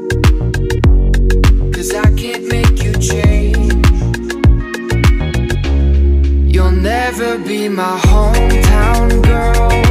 'cause I can't make you change. You'll never be my hometown girl,